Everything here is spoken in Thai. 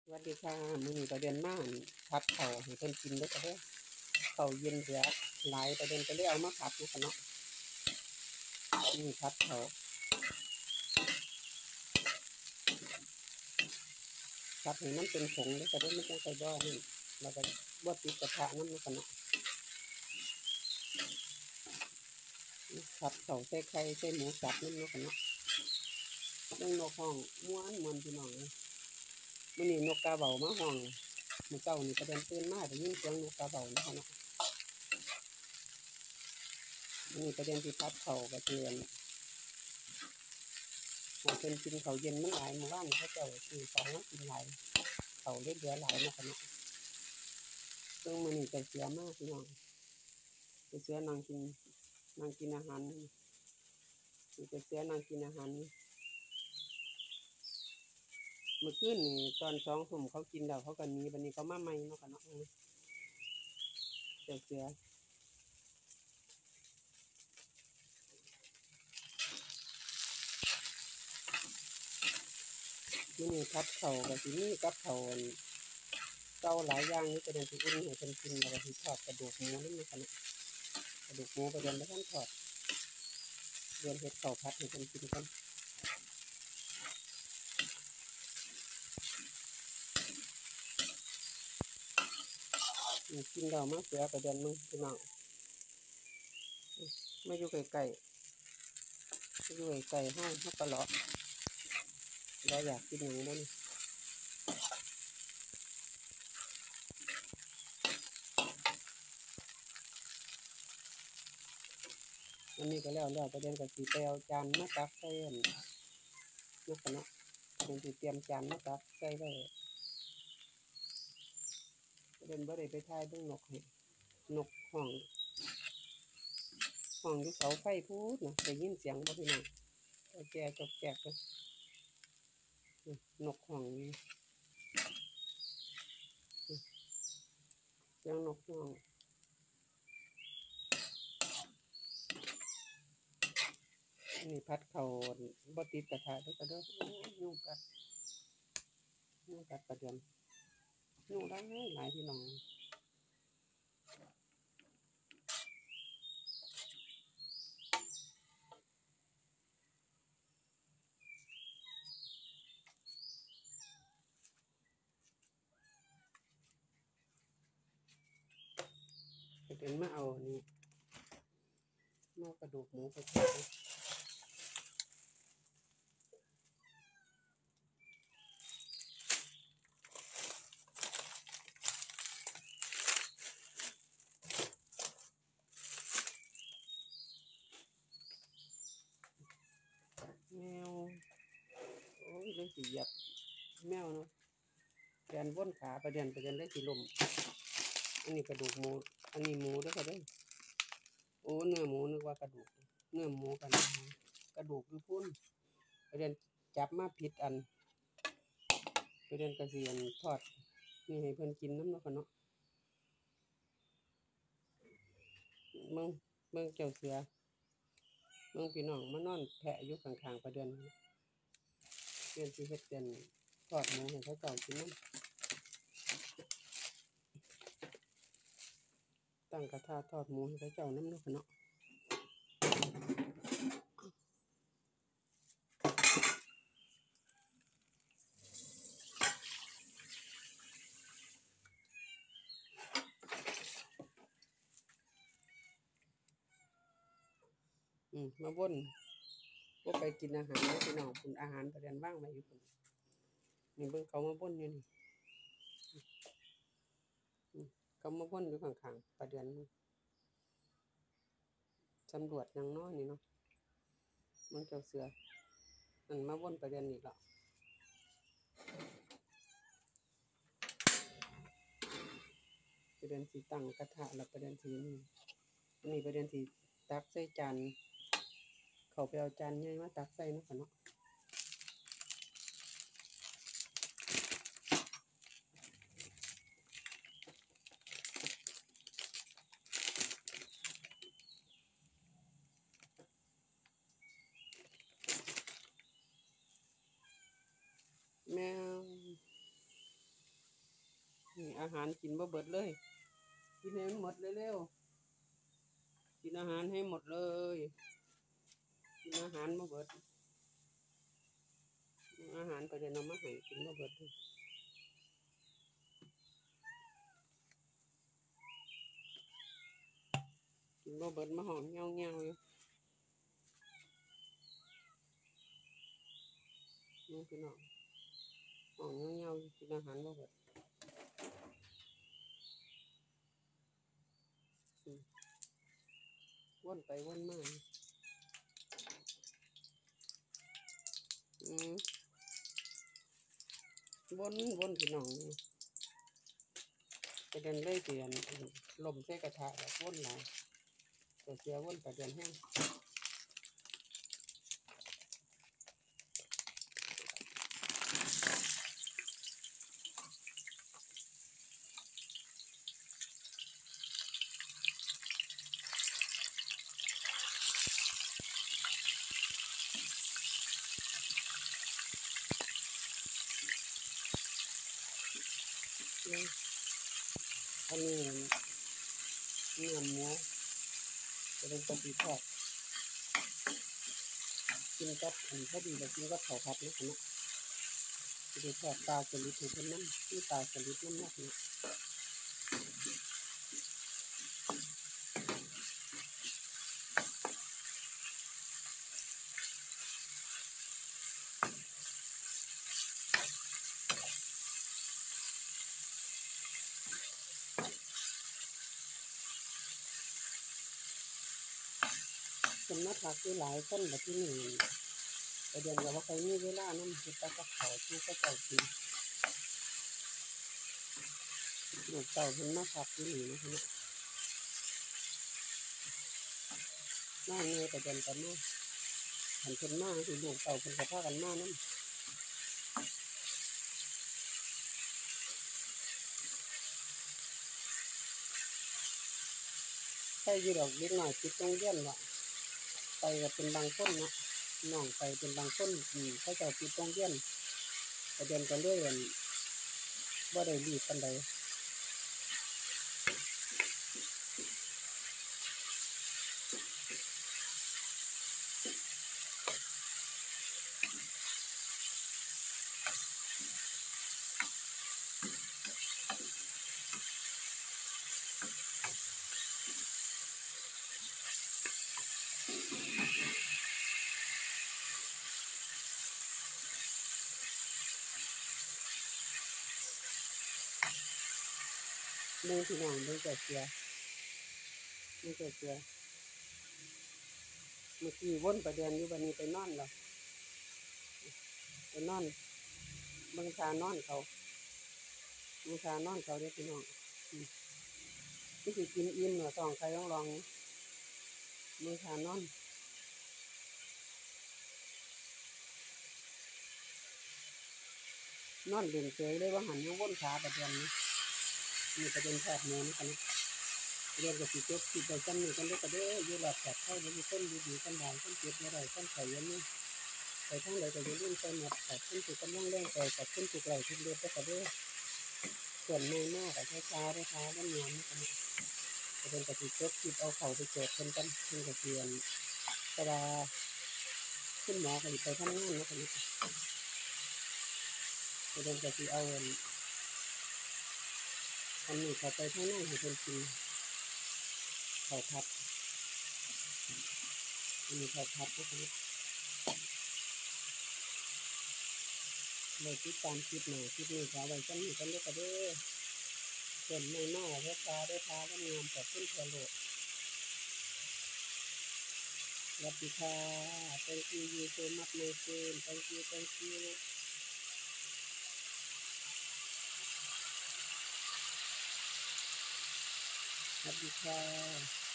วัสดีค่ะมื้อนี้ประเด็นมาผัดข้าวให้เพิ่นกินเด้อค่ะเด้อข้าวเย็นเหลือหลายประเด็นก็เลยเอามาผัดเนาะค่ะเนาะนี่ผัดข้าวผัดให้มันเป็นผงเด้อค่ะเด้อมันจังใส่บ่นั่นแล้วก็บ่ติดกระทะนำเนาะค่ะเนาะผัดข้าวใส่ไข่ใส่หมูสับนำเนาะค่ะเนาะเรื่องนกห้องม่วนพี่น้องเอ้ยมื้อนี้นกกาเว้ามาห้องมื้อเช้านี่ประเด็นตื่นมาได้ยินเสียงนกกาเว้าเนาะค่ะเนาะมื้อนี้ประเด็นสิผัดข้าวก็คือให้เพิ่นกินข้าวเย็นมันหลายมื้อวานเขาเจ้าซื้อของมากินหลายข้าวเลยเหลือหลายเนาะค่ะเนาะซึ่งมื้อนี้ก็เสียมากพี่น้องไปเสียนั่งกินอาหารไปเสียนั่งกินอาหารเมื่อคืนนี่ตอน2 ทุ่มเขากินแล้วเขาก็หนีบัดนี้เขามาใหม่เนาะค่ะเนาะเสียมื้อนี้ผัดข้าวก็สิมีกับข้าวเก่าหลายอย่างนี่ก็เดี๋ยวสิอุ่นให้เพิ่นกินแล้วก็สิทอดกระดูกหมูนำเนาะค่ะเนาะกระดูกหมูก็ยังบ่ทันทอดเรียนเฮ็ดข้าวผัดให้เพิ่นกินก่อนกินแล้วมาเสียประเด็นมึงพี่น้องมาอยู่ใกล้ๆมาอยู่ใกล้ๆเฮาก็เลาะอยากกินหยังบ่นี่อันนี้ก็แล้วประเด็นก็สิไปเอาจานมาตักใส่อันเนาะค่ะเนาะเพิ่นสิเตรียมจานมาตักใส่ไว้ประเด็นบ่ได้ไปถ่ายเบิ่งนกให้นกห้องอยู่เสาไฟพูดน่ะได้ยินเสียงบ่พี่น้องแก่จอกแจกเด้อนกห้องนี่เสียงนกห้องนี่ผัดข้าวบ่ติดกระทะเด้อโอ้ยยุงกัดประเด็นยุงหลายพี่น้องประเด็นมาเอานี่มากระดูกหมูไปทอดแมวโอ้ยเลยสิเหยียบแมวเนาะแดนวนขาประเด็นเลยสิล้มอันนี้กระดูกหมูอันนี้หมูเด้อค่ะเด้อโอ้เนื้อหมูนึกว่ากระดูกเนื้อหมูกันกระดูกอยู่พุ่นประเด็นจับมาผิดอันประเด็นก็สิอันทอดนี่ให้เพิ่นกินนำเนาะค่ะเนาะเบิ่งเจ้าเสือเบิ่งพี่น้องมานอนแพะอยู่ข้างๆประเด็นเพิ่นสิเฮ็ดเป็นทอดหมูให้เขาเจ้ากินนำตั้งกระทะทอดหมูให้เขาเจ้านำเนาะค่ะเนาะมาวนบ่ไปกินอาหารเด้อพี่น้องพุ่นอาหารประเด็นวางไว้อยู่พุ่นนี่เบิ่งเขามาวนอยู่นี่เขามาวนอยู่ข้างๆประเด็นสำรวจหยังน้อนี่เนาะมันเจ้าเสือมันมาวนประเด็นอีกแล้วประเด็นสิตั้งกระทะแล้วประเด็นสินี่ประเด็นสิตักใส่จานเขาไปเอาจานใหญ่มาตักใส่เนาะค่ะเนาะแมวนี่อาหารกินบ่เบิดเลยกินให้มันหมดเร็วๆกินอาหารให้หมดเลยกินอาหารบ่เบิดอาหารไปเดี๋ยวน้ำมาให้กินบ่เบิดกินบ่เบิดมาหอมเงี้ยวๆอยู่นี่พี่น้องหอมเงี้ยวๆกินอาหารบ่เบิดวนไปวนมาวนพี่น้องประเด็นเลยเปลี่ยนลมใส่กระทะแบบวนหลายแต่เสียวนประเด็นแห้งอันนี้เนื้อหมูจะเป็นปลาปีทอดกินกับพอดีเลยกินกับข้าวผัดนะคุณจะได้ทอดปลาสลิดให้เพิ่นน้ำที่ปลาสลิดน้ำนักนะคนมาทักที่หลายคนแบบที่นี่ประเด็นกับว่าใครมีเวลานั่นคือตากับเขาที่เขาเจ้ากินลูกเต่าเพิ่นมาทักที่นี่นะน้าเงยประเด็นกันมาหันเพิ่นมาคือลูกเต่าเพิ่นกระพากันมานั่นใช่ยี่ดอกเล็กหน่อยติดตรงเยี่ยนว่ะไปกับเป็นบางคนนะน้องไปเป็นบางคนเขาเจ้าติดตรงเยี่ยนประเด็นกันเรื่อยว่าได้รีบกันใดมือพี่น้องมือเสียมือเสียเมื่อกี้วนประเด็นอยู่วันนี้ไปนอนแล้วไปนอนบังคานอนเขาบังคานอนเขาเด้พี่น้องที่สิกินอิ่มเหนือท้องใครต้องลองบังคานอนนอนเด่นเฉยเลยว่าหันยังวนขาประเด็นนี้มีประเด็นแผลเนื้อนี่กันเรียนกับสิจบสิไปจำนี่กันได้ก็ได้ยืดหลับแผลเข้าแล้วมีต้นดีๆกันบางต้นเจ็บอะไรต้นไข่ยันนี่ไปทั้งใดก็จะยื่นไปหมดแต่ต้นสุกกำลังแรงใจแต่ต้นสุกไหลทุกเดือนได้ก็ได้ส่วนไม่มากแต่ช้าได้ช้าได้เงียบนี่กันประเด็นกับสิจบสิเอาเข่าไปโจทย์กันขึ้นกับเรียนกระดาขึ้นหมอกันไปทำงานนะกันประเด็นกับสิเอาอันนี้เขาไปทั้งนั้นให้เป็นจริงเขาพัดอันนี้เขาพัดนะครับเลยติดตามคลิปหน่อยคลิปนี้ขอไว้กันนี่กันด้วยกันเด้อส่วนไม่มากเพราะตาได้พาก็งามแต่ขึ้นเทโลสวัสดีค่ะ thank you so much my friend thank you สวัสดีค่ะ